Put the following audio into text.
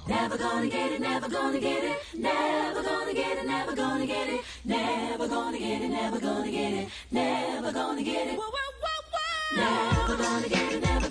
Never gonna get it, never gonna get it, never gonna get it, never gonna get it, never gonna get it, never gonna get it, never gonna get it, never gonna get it, never